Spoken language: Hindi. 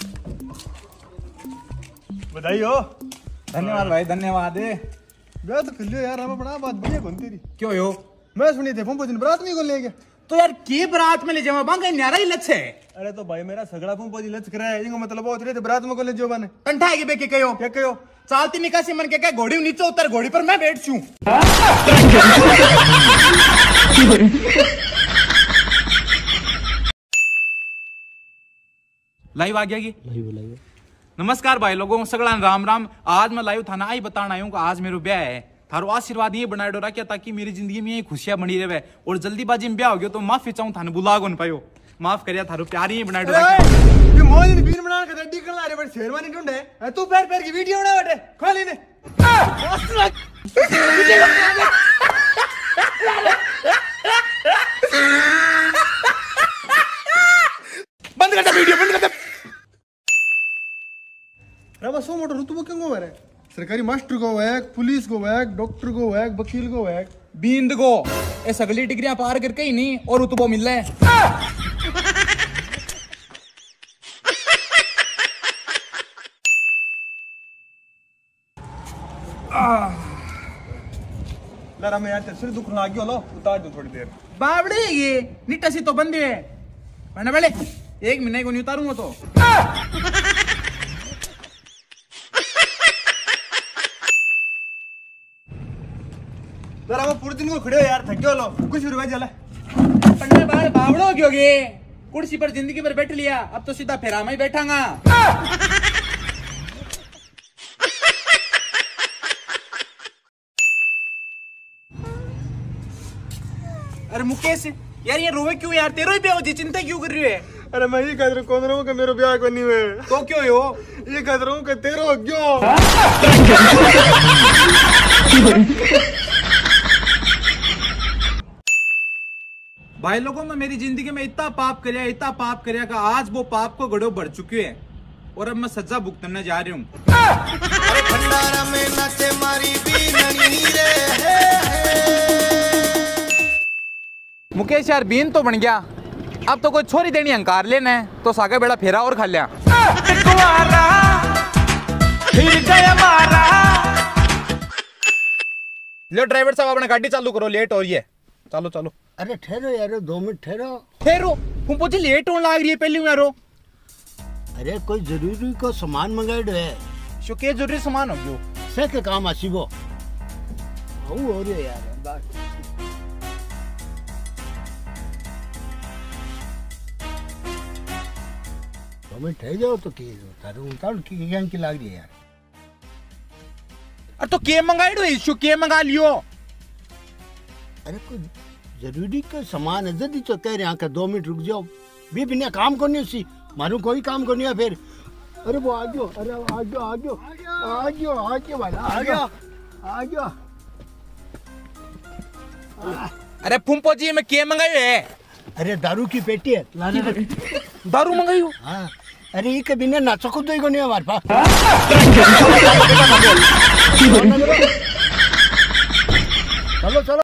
बधाई हो। धन्यवाद भाई, धन्यवाद। ब्याह तो कर लियो यार, हमें बड़ा बात बढ़िया कौन तेरी। क्यों हो? मैं सुनी थे पंपो दिन बारात में को ले गया। तो यार की बारात में ले जावा बांगा न्यारा ही लच्छे। अरे तो भाई मेरा सगड़ा पंपो जी लच कराया, इनको मतलब बहुत रे बारात में को ले जो बने। कंठा है कि बे के कयो? क्या कयो? चालती निकासी मन के क्या घोड़ी नीचे उतर, घोड़ी पर मैं बैठ छू। लाइव आ गया की? लाइव। नमस्कार भाई लोगों, सगड़ा राम राम। आज मैं लाइव थाना आई बताना आयू आज मेरे ब्याह है। थारो आशीर्वाद ये बनाए डोरा क्या ताकि मेरी जिंदगी में ये खुशियां बनी रहे। और जल्दीबाजी में ब्याह हो गया तो माफी चाहूं, थाने बुला को न पायो, माफ करिया। थारो प्यार ही बनाए डोरा। ये मोज ने बीन बना के डड्डी कर ला रे, बड़ शेरवानी ढूंढे। तू पैर पैर की वीडियो बना बेटे, खोल इन्हें। बंद कर दे वीडियो, बंद कर दे। रे सो मोटर ऋतु क्यों गो रे? सरकारी मास्टर को वैक, पुलिस को वैक, डॉक्टर को वैक, वकील को वैक, बींद को ए सगली डिग्रियां पार करके ही नहीं और उतबो मिल रहा है। लरा मैं यार तेरे सिर दुखने लग गया, लो उतार दो थोड़ी देर। बावड़े ये निट्टा सी तो बंदे है मैंने बड़े 1 महीने को नहीं उतारूंगा तो। लरा मैं पूरे दिन को खड़े हो यार, थक गया। लो कुछ रुपए चला पन्ने बाहर बावड़ो क्यों गे? कुर्सी पर जिंदगी भर बैठ लिया, अब तो सीधा फेरा में ही बैठांगा। अरे मुकेश यार ये रोवे क्यों यार? तेरो ही ब्याह हो जी, चिंता क्यों कर रही है? अरे मैं ये कह कौन रहूं कि मेरा ब्याह करनी है। तो क्यों हो? ये कह रहा हूं कि तेरो हो क्यों। भाई लोगों में मेरी जिंदगी में इतना पाप करया का आज वो पाप को गड़ो बढ़ चुके हैं और अब मैं सजा भुगतने जा रही हूँ। मुकेश यार बीन तो बन गया, अब तो कोई छोरी देनी अंकार लेना है तो सागा बेड़ा फेरा और खा लिया। लो ड्राइवर साहब अपना गाड़ी चालू करो, लेट हो रही है। चलो चलो। अरे ठहरो यार, 2 मिनट ठहरो। ठहरो तुमको जी लेट होने लग रही है पहले यारो। अरे कोई जरूरी को सामान मंगाए है। शो के जरूरी सामान हो गयो से के काम आसीबो हो रे यार। बस मैं ठह जाओ तो के तारू उतार की गैंग की लाग रही है यार। अरे तो के मंगाई दो, इशू के मंगा लियो। अरे कोई जरूरी का सामान है, जल्दी तो कह रहे हैं 2 मिनट रुक जाओ। भी बिना काम करने उसी मारू कोई काम करनी है फिर। अरे वो आ गयो, अरे आ गयो वाला आ गयो। अरे फुम्पो जी मैं के मंगाई है? अरे दारू की पेटी है लाने। दारू मंगाई हो? हाँ। अरे ये कभी ना नाचो को नहीं हमारे पास।